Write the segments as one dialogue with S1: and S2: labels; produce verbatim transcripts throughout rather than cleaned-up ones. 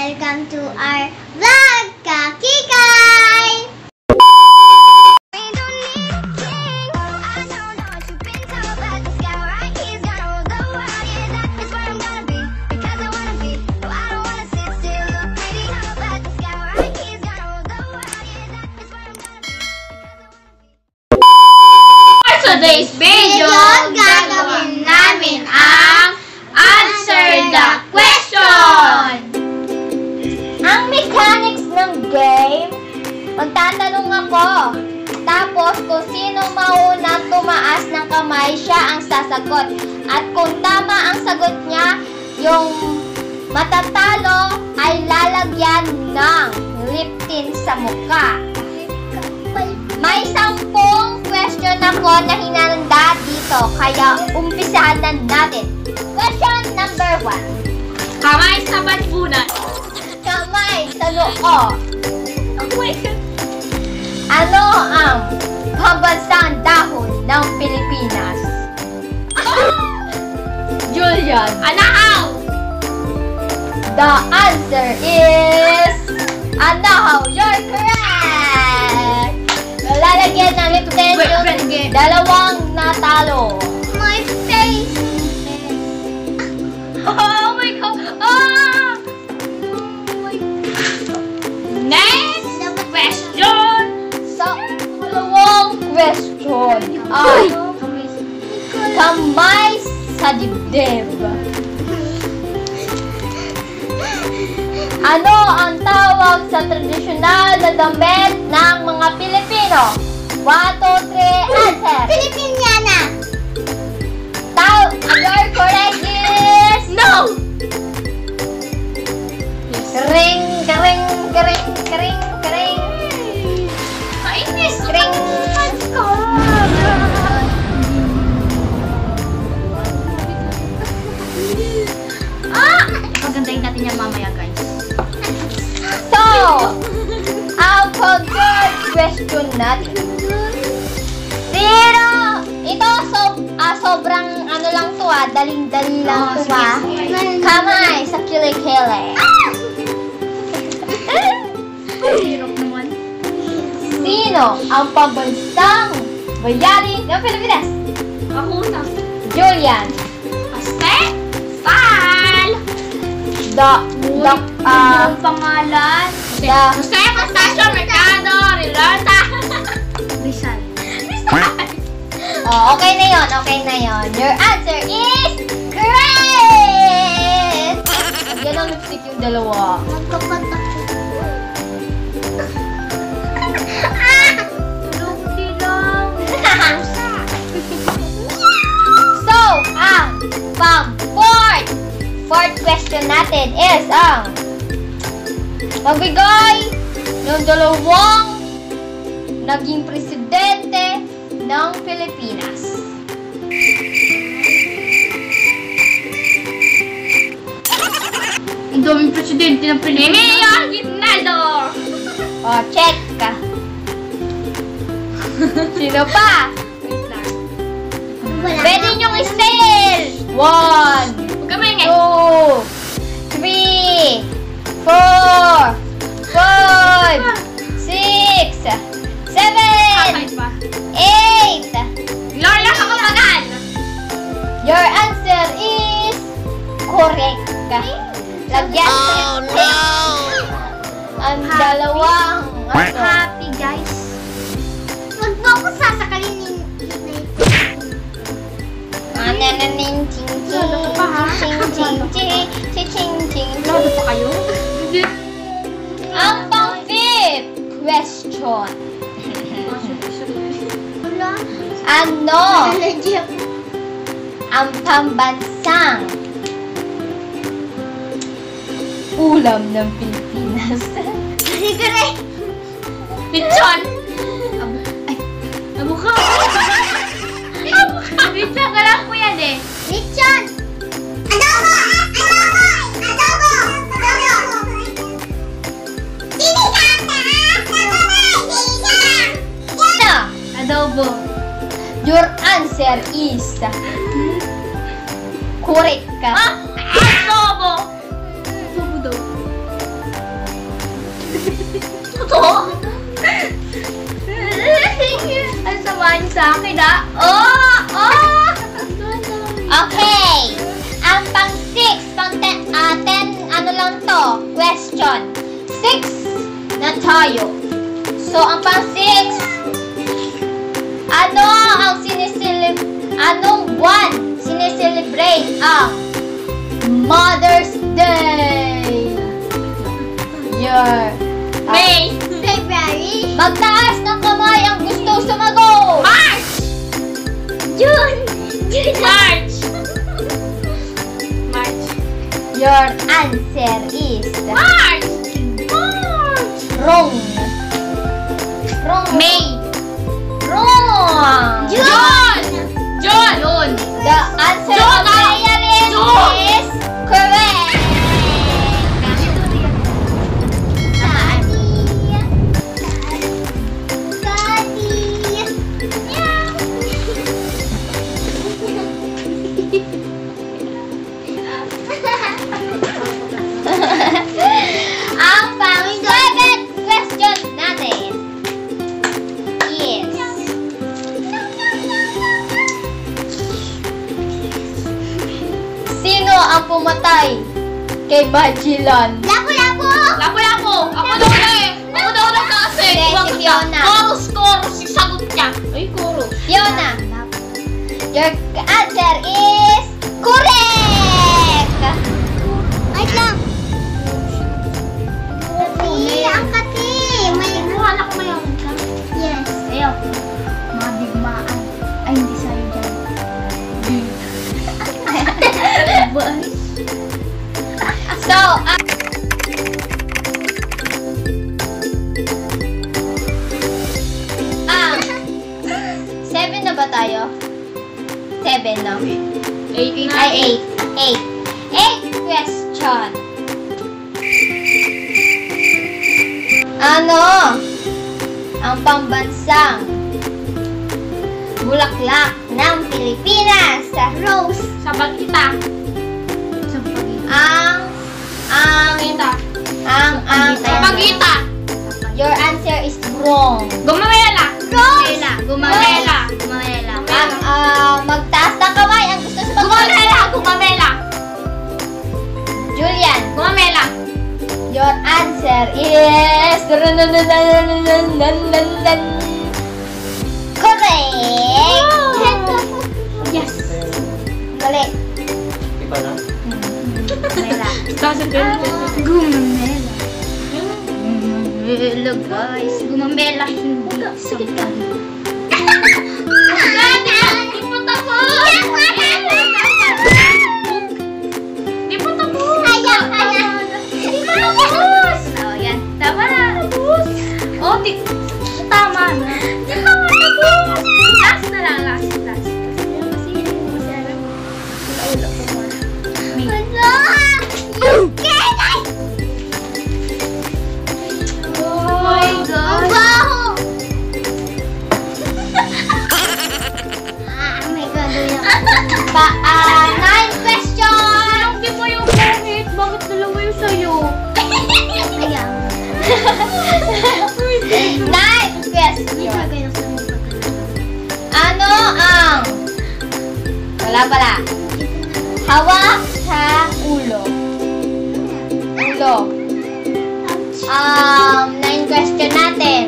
S1: Welcome to our vlog, Kakikay!
S2: Today's video, gagawin namin ang Answer the Question!
S3: Ang mechanics ng game, magtatanong ako. Tapos kung sino mauna tumaas ng kamay, siya ang sasagot. At kung tama ang sagot niya, yung matatalo ay lalagyan ng lip tint sa mukha. May sampung question ako na hinanda dito, kaya umpisahan na natin. Question number one.
S2: Kamay sa banbunan.
S3: Kamay sa noo.
S2: Oh my God.
S3: Ano ang pambansang dahon ng Pilipinas? Julian.
S2: Anahaw.
S3: The answer is anahaw. You're correct! Lalagyan ng lip tint yung dalawang natalo.
S1: My face!
S2: Oh my God. Oh! Next question.
S3: Sa dalawang question ay kamay sa dibdib. Ano ang tawag sa tradisyonal na damit ng mga Pilipino? one, two, three, answer!
S1: Filipiniana!
S3: Taw your correct is
S2: No!
S3: Kering, kering, kering, kering, kering.
S2: Kainis.
S3: Kering.
S2: Ah! Pagandahin natin yan mamaya, guys.
S3: So, ang pag-third question natin. Pero, ito so, ah, sobrang ano lang to ah, daling-dali lang
S2: Oh,
S3: to
S2: sige,
S3: ah.
S2: sige.
S3: Kamay sa kilikili.
S2: Hirap naman.
S3: Sino ang pambansang bayani ng Pilipinas?
S2: Ako na.
S3: Julian.
S2: Aste? Sal!
S3: The, the, ah,
S2: Ang pangalan.
S3: the,
S2: Jose Constancio Mercado Rilota. Rizal.
S3: oh, okay na yon, okay na yon. Your answer is correct! Yan ang lipstick yung dalawa.
S1: Magkapatak.
S2: Lupi lang.
S3: So, ang pang-fourth fourth question natin is ang magbigay ng dalawang naging presidente ng Pilipinas.
S2: Ang daming presidente ng Pilipinas. Mayor Ginaldo.
S3: O, check ka. Sino pa?
S2: Wait lang.
S1: Wala.
S3: Pwede niyong i-sale! One,
S2: Huwag ka maingay.
S3: two, three, four, five, six, seven,
S2: Kahit pa.
S3: eight.
S2: Gloria Macapagal.
S3: Your answer is correct. Lagyan oh, no. ang dalawang ano.
S2: Happy, guys.
S1: Huwag mo ako sasakalin ni
S3: Anananing ching ching
S2: Lalo pa, ha?
S3: ching ching ching ching ching ching.
S2: Lado pa kayo? Hindi.
S3: Ang pang-fifth question.
S1: Wala.
S3: Ano
S1: Allergy ako.
S3: ang pambansang ulam ng Pilipinas?
S1: Hindi ko rin.
S2: Lechon. Ay. Abuka. Abuka. Lechon ka lang po yan eh.
S1: Lechon! Adobo! Adobo! Adobo! Adobo! Sinigang na! Sinigang!
S3: Ano?
S2: Adobo.
S3: Your answer is correct ka.
S2: Ah! Adobo. Adobo daw. Ang sama niyo sa akin, ah. Oh! Oh!
S3: Okay. Ang pang six, pang ten, ah, ten, ano lang to, question. Six na tayo. So, ang pang six, ano ang sineseleb, anong buwan sineselebrate ang Mother's Day? Your
S2: May!
S1: February.
S3: Magtaas ng kamay ang gusto sumagot.
S2: March!
S1: June. June.
S2: March! March!
S3: Your answer is
S2: March! March!
S3: wrong. Wrong.
S2: May!
S3: Wrong.
S2: June! June! June!
S3: The answer
S2: June,
S3: of
S2: ah!
S3: Mayarin
S2: June!
S3: is correct. Ang pang seventh question natin is sino ang pumatay kay Bajilan?
S1: Lapu-lapu.
S2: Lapo-lapo! Ako daw na eh! Ako daw na kasi!
S3: Hindi, si
S2: Bakit
S3: Fiona.
S2: na? Chorus, chorus! Yung sagot niya! Ay, chorus!
S3: Fiona, your answer is correct!
S1: Ay lang. Kati, ang kati. May
S2: Wala ko mayaman ka.
S1: yes.
S2: Sa'yo. Mga digmaan. Ay, hindi sa'yo dyan.
S3: So, ah, ah, seven na ba tayo? Seven, no?
S2: Eight na.
S3: Ay, eight. Eight. Eight question. Ano ang pambansang bulaklak ng Pilipinas?
S1: Rose.
S2: Sa bagita. Sa bagita.
S3: Ang, ang,
S2: Bagita.
S3: ang, ang,
S2: Sa bagita.
S3: your answer is wrong.
S2: Gumamela. Gumamela. Gumamela. Gumamela.
S3: Ang, ah, magtaas ng kamay ang gusto sa
S2: Gumamela. Gumamela.
S3: Julian,
S2: Gumamela.
S3: your answer is correct.
S2: Yes.
S3: Mali.
S4: Iba na?
S2: Gumamela. Gumamela. Gumamela, guys. Gumamela. Hindi sa bagita. Di pa tapos. Di pa tapos.
S1: Ayaw ka na.
S2: Di pa tapos. Oh, yan. Tama na. Oh, di. Tama na. Di pa tapos. Last na lang. Last. Last. Kasi hindi mo kasi alam. Sa ulo ko muna. May.
S1: Ano? You can.
S2: Oh my
S1: Ang
S2: God.
S1: baho. Ah, may gado yan.
S3: Pa, ah, nine question.
S2: Hindi mo yung pangit. Bakit dalawa yung sa'yo?
S1: Ayaw.
S3: Nine question. Ano ang wala pala hawak sa ulo? Ulo. Um, nine question natin.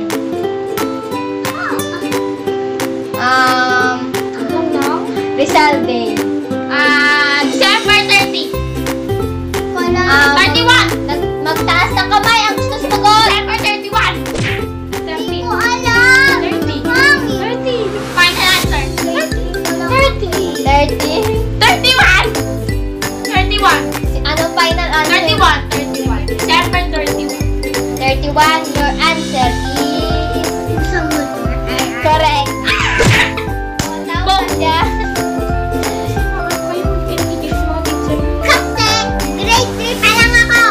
S3: Um, Rizal Day.
S2: Ah, December thirty.
S1: Wala.
S3: Um,
S2: thirty-one.
S3: nag- magtaas ng kamay ang gusto sumagot.
S2: December thirty-one.
S1: Hindi
S2: thirty.
S1: ko alam.
S2: thirty.
S1: Mami.
S2: thirty. Final answer.
S1: thirty.
S3: thirty.
S2: thirty-one. thirty-one.
S3: Anong final answer?
S2: thirty-one. thirty-one. December thirty-one.
S3: thirty-one. Your answer is
S1: Samot.
S3: correct.
S2: Boom.
S3: Yeah.
S1: Kasi grade three pa lang ako.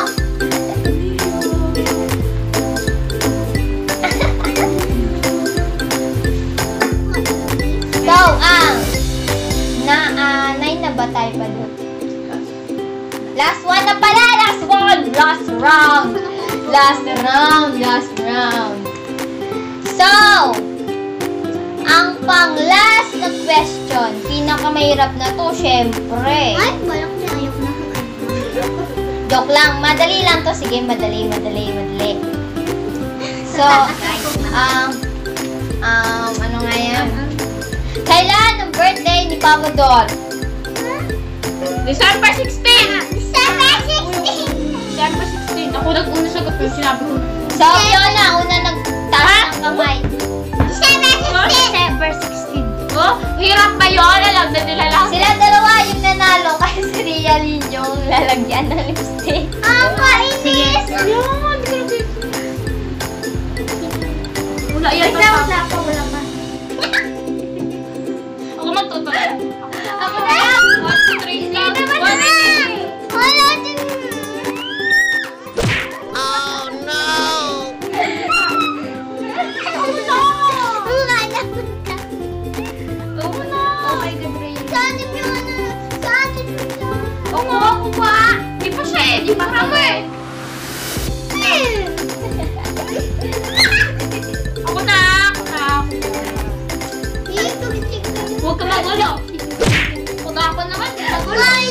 S3: So, ang na ah, nine na ba tayo pa doon? Last one na pala! Last one! Last round! Last round, last round. So, ang pang-last na question, pinakamahirap na to, syempre.
S1: Ay, balak niya. Ayok na.
S3: Joke lang, madali lang to. Sige, madali, madali, madali. So, um, um, ano nga yan? Kailan ang birthday ni Papa Dot?
S2: December sixteenth!
S1: December sixteen!
S2: December sixteenth. Ako nag-una sagot yung sinabi ko.
S3: So, Fiona, una nagtaas ng kamay.
S1: December sixteen!
S2: December sixteenth. Oh, hirap ba yun? Alam na nila lang.
S3: Sila dalawa yung nanalo kasi si Ria Lynn yung lalagyan ng lipstick.
S1: Ang kainis!
S2: Ayun, hindi ko na wala yan.
S1: Wait lang, wala pa, wala pa.
S2: Ako magtutuloy.
S1: Ako na lang!
S2: One, two, three,
S1: Hindi
S2: one,
S1: naman
S2: two,
S1: na!
S2: three.
S1: Wala din! Oh no! Wala na.
S2: Oo na.
S1: Oh my God, Ray. Saan niyo ano? Saan niyo na?
S2: Oo nga, ako pa. Di pa siya eh. Di pa ramo eh. Ako na. Ako na.
S1: Dito, chicken.
S2: Huwag ka magulo. Huwag ako naman. Di magulo.
S1: Ay,